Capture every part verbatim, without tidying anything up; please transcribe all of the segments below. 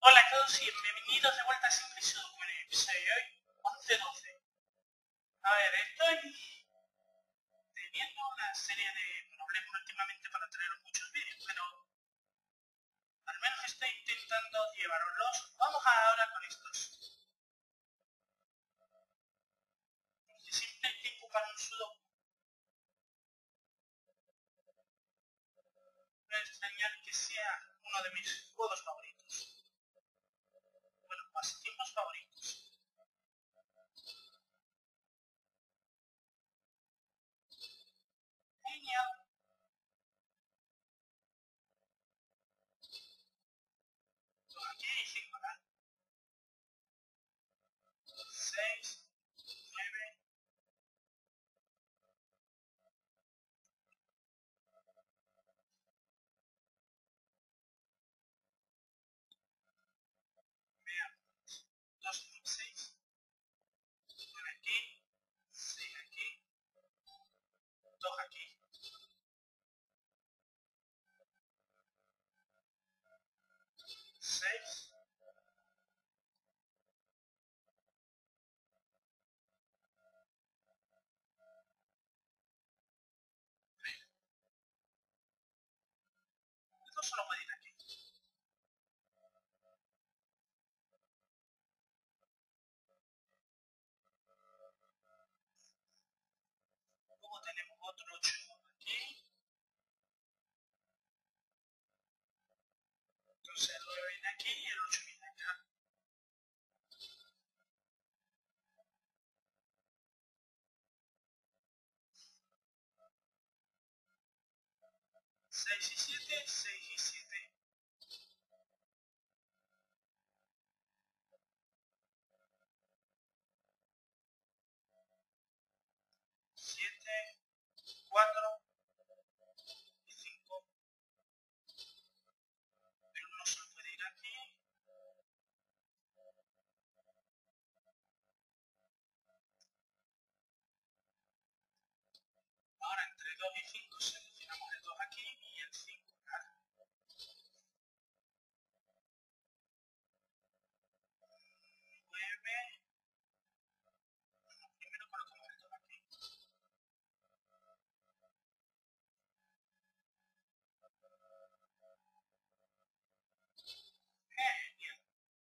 Hola a todos y bienvenidos de vuelta a Simple Sudoku con el episodio de hoy, once doce. A ver, estoy teniendo una serie de problemas últimamente para traeros muchos vídeos, pero al menos estoy intentando llevaroslos. Vamos ahora con estos. Porque siempre hay tiempo para un Sudoku. No es extrañar que sea uno de mis juegos favoritos. Bueno, pasatiempos favoritos. Genial. Dos aquí y cinco acá. Seis, nueve. Veamos. Dos, seis. nueve aquí. seis aquí. dos aquí. seis. Esto solo puede ir aquí. Luego tenemos otro ocho aquí. Entonces el nueve viene aquí y el ocho viene acá. seis y siete, seis y siete. siete, cuatro y cinco. El uno solo puede ir aquí. Ahora entre dos y cinco seleccionamos el dos aquí y el cinco acá. nueve. Bueno, primero colocamos el dos aquí. Genial.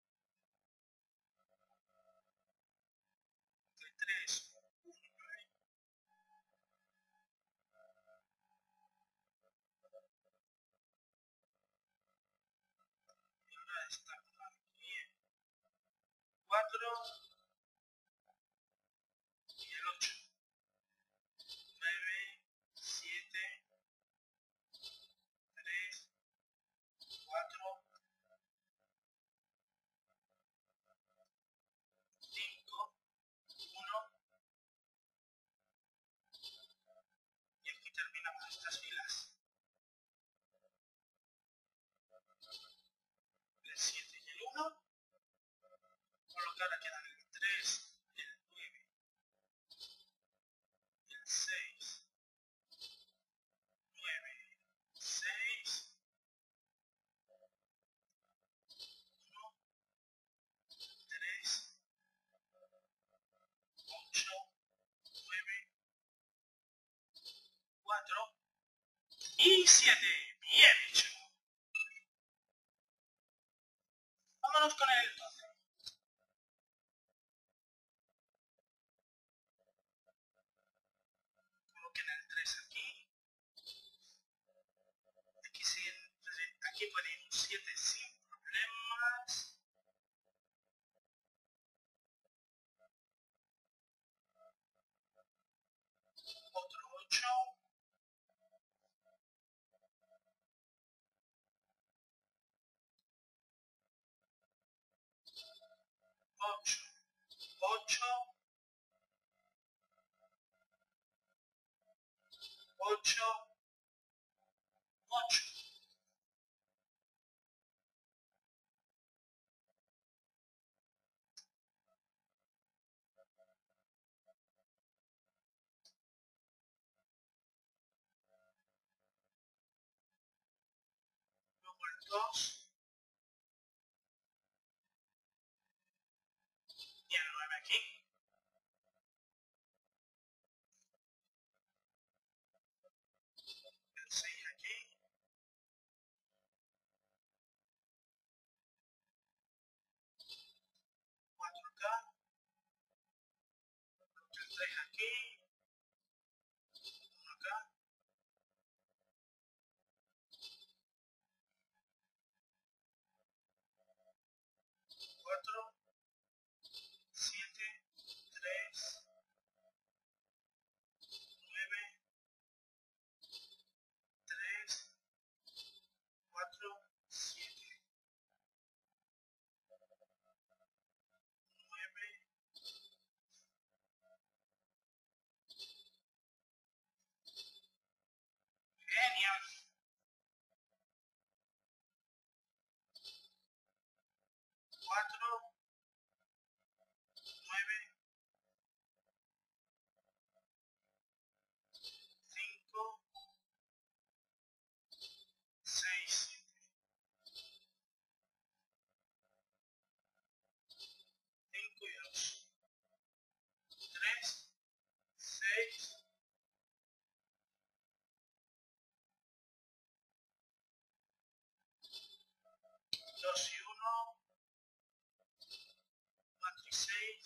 Entre tres, uno, nueve. Y ahora está aquí. cuatro y el ocho. nueve, siete, tres, cuatro, cinco, uno. Y aquí terminamos estas filas. El siete y el uno. Colocar aquí el tres, el nueve, el seis, nueve, seis, uno, tres, ocho, nueve, cuatro y siete. Bien hecho. Vámonos con el doce. Coloquen el tres aquí. Aquí, sí, aquí puede ir un siete sin problemas. Otro ocho. ocho, ocho, ocho, ocho. Luego el dos. tres aquí, uno acá, cuatro, siete, tres, nueve, tres, cuatro, siete, nueve, genial. cuatro, nueve, cinco, seis, cinco y dos, tres, seis, dos y uno, cuatro y seis,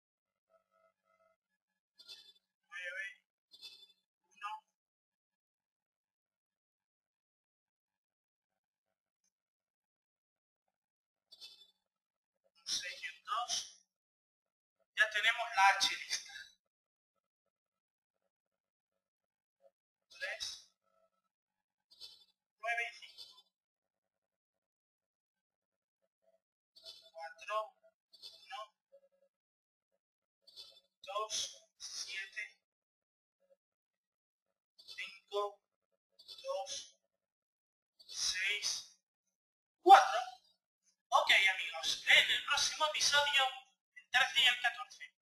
nueve, uno, un seis y un dos. Ya tenemos la H lista. tres, nueve y cinco. cuatro, uno, dos, siete, cinco, dos, seis, cuatro. Ok amigos, en el próximo episodio, el trece y el catorce.